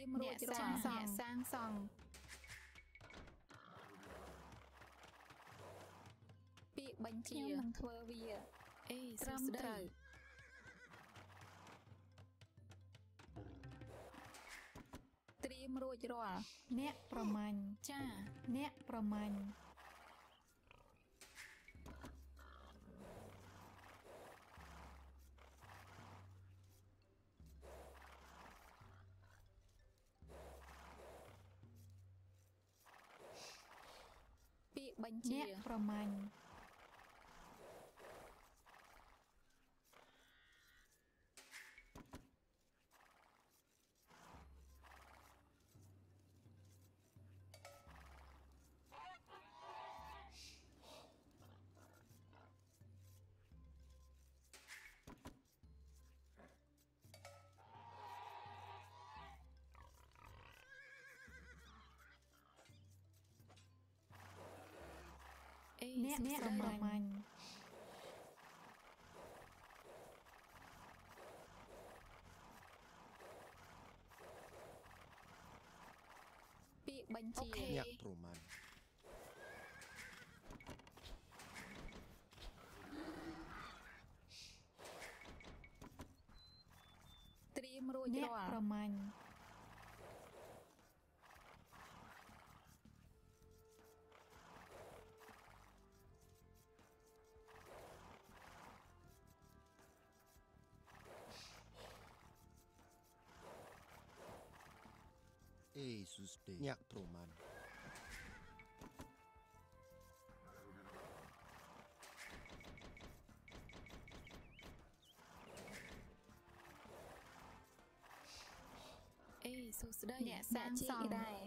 มរួចរាល់អ្នកសាងសង់ពាក្យបញ្ជាខ្ញុំនឹងធ្វើវាត្រឹមត្រូវត្រៀមរួចរាល់អ្នកប្រមាញ់ចាអ្នកប្រមាញ់ពាក្យបញ្ជាអ្នកប្រមាញ់អ្នកប្រមាញ់ពាក្យបញ្ជាអ្នកប្រមាញ់ត្រៀមរួចរាល់ប្រមាញ់អ្នកប្រមាញ់សួស្តីអ្នកសាងសង់ដែរ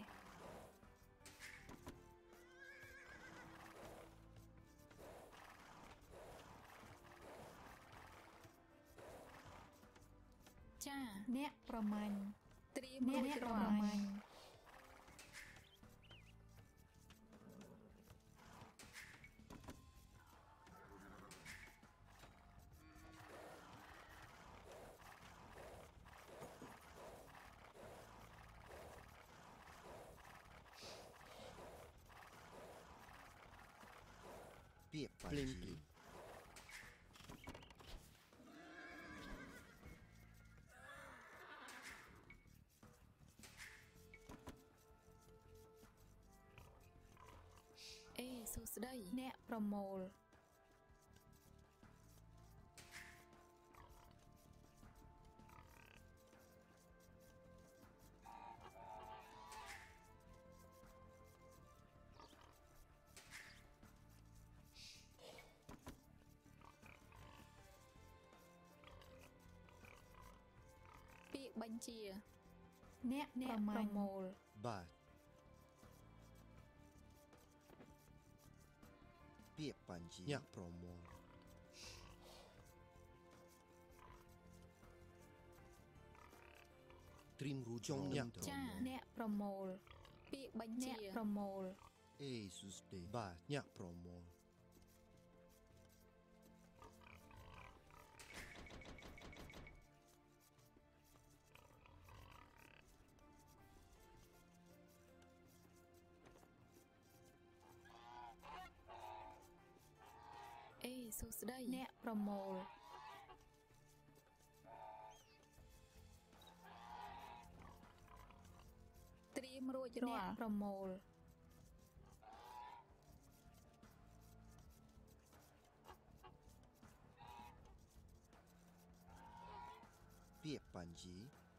ចាអ្នកប្រមាញ់ត្រៀមរួចរាល់ពាក្យបញ្ជាសួស្តីអ្នកប្រមូលពាក្យបញ្ជាអ្នកប្រមូលបាទពាក្យបញ្ជាអ្នកប្រមូលត្រៀមរួចចុងអ្នកចាអ្នកប្រមូលពាក្យបញ្ជាប្រមូលសុស្ដីបាទអ្នកប្រមូលសួស្តីអ្នកប្រមូលត្រៀមរួចរាល់ប្រមូលពាក្យបញ្ជា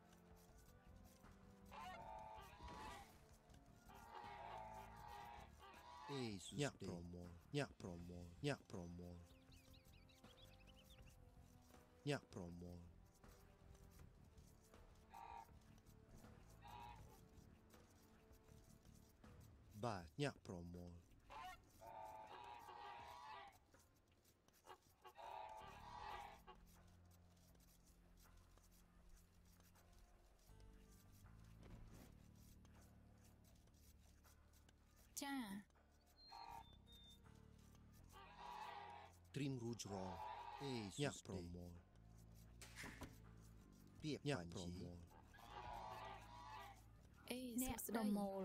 អ្នកប្រមូលអ្នកប្រមូលអ្នកប្រមូលអ្នកប្រមូលបាទអ្នកប្រមូលចាត្រៀមរួចរាល់អ្នកប្រមូលពាក្យបញ្ជាអេអ្នកប្រមូល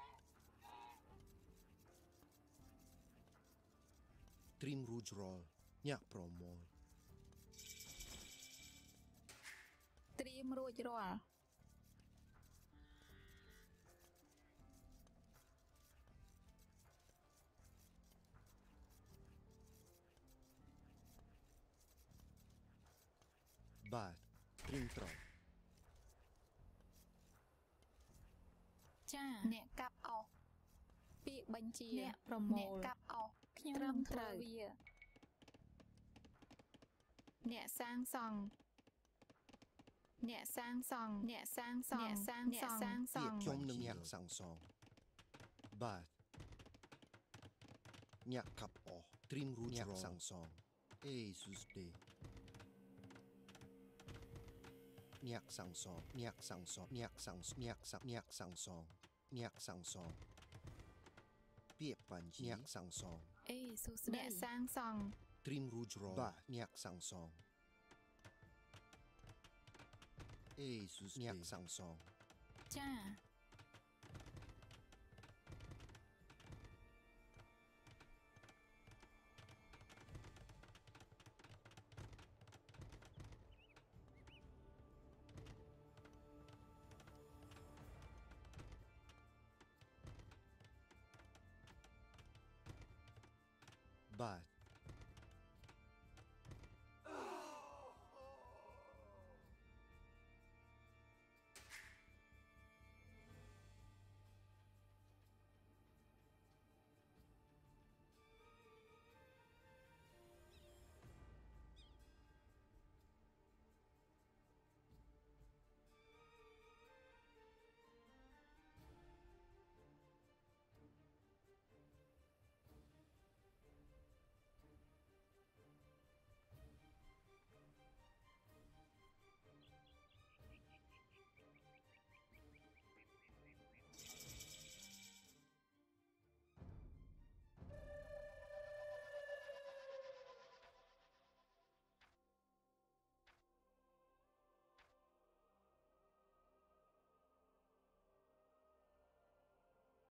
ត្រៀមរួចរាល់ញាក់ប្រមូលត្រៀមរួចរាល់បាទត្រៀមត្រង់ចាអ្នកកាប់អស់ពាក្យបញ្ជាអ្នកប្រមូលអ្នកកាប់អស់ខ្ញុំត្រឹមត្រូវវាអ្នកសាងសង់អ្នកសាងសង់អ្នកសាងសង់អ្នកសាងសង់អ្នកសាងសង់ខ្ញុំនឹងញាក់សាំងសងបាទញាក់កាប់អស់ត្រៀមរួចរាល់សាំងសងអេស៊ូសទេញាក់សាំងសងញាក់សាំងសងញាក់សាំងញាក់សាំញាក់សាំងសងញាក់សាំងសងពាក្យបញ្ជាញាក់សាំងសងអេស៊ូស្ដីអ្នកសាងសង់ត្រៀមរួចរាល់បាទញាក់សាំងសងអេស៊ូសញាក់សាំងសងចា